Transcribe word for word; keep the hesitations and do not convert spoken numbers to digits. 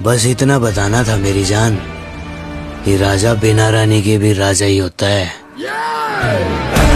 बस इतना बताना था मेरी जान कि राजा बिना रानी के भी राजा ही होता है।